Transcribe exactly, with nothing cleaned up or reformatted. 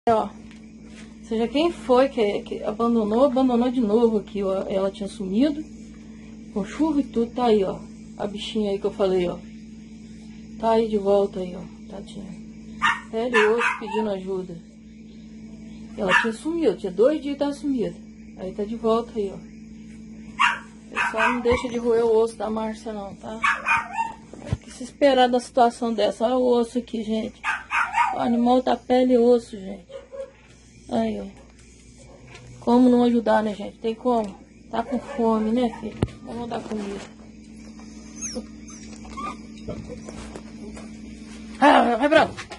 Ó, seja quem foi que, que abandonou, abandonou de novo aqui, ó. Ela tinha sumido, com chuva e tudo, tá aí, ó. A bichinha aí que eu falei, ó. Tá aí de volta aí, ó. Tadinha. Pele e osso pedindo ajuda. Ela tinha sumido, tinha dois dias que tava sumida. Aí tá de volta aí, ó. Pessoal, não deixa de roer o osso da Márcia não, tá? O que se esperar da situação dessa? Olha o osso aqui, gente. O animal tá pele e osso, gente. Aí, ó. Como não ajudar, né, gente? Tem como? Tá com fome, né, filho? Vamos dar comida. Ah, vai pra lá.